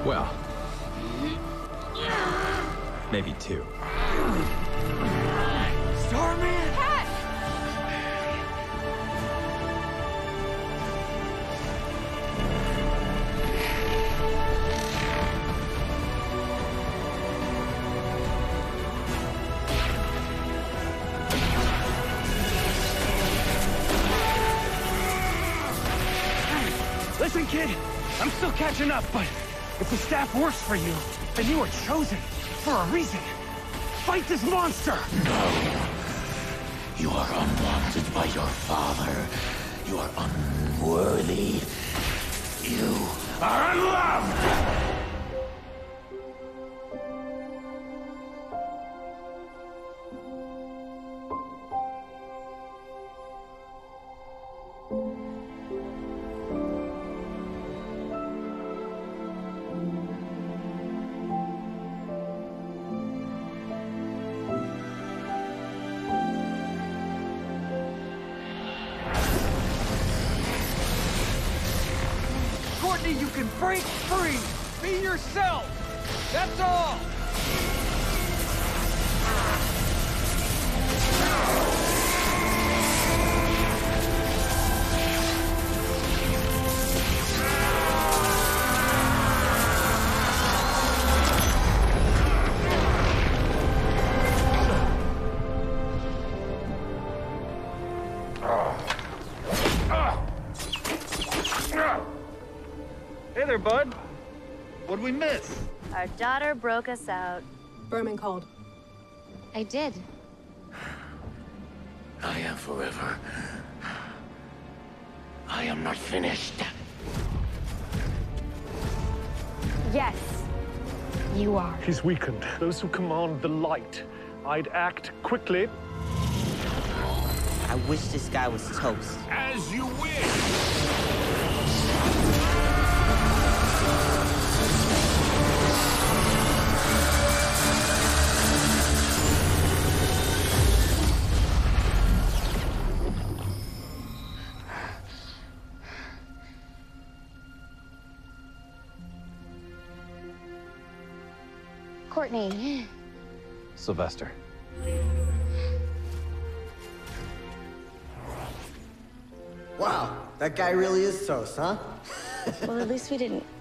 Well, maybe 2. Starman! Cat! Listen, kid, I'm still catching up, but if the staff works for you, then you were chosen for a reason. Fight this monster! No. You are unwanted by your father. You are unworthy. You are unloved! Courtney, you can break free! Be yourself! That's all! Hey there, bud. What'd we miss? Our daughter broke us out. Berman called. I did. I am forever. I am not finished. Yes, you are. He's weakened. Those who command the light. I'd act quickly. I wish this guy was toast. As you wish! Courtney. Sylvester. Wow, that guy really is toast, huh? Well, at least we didn't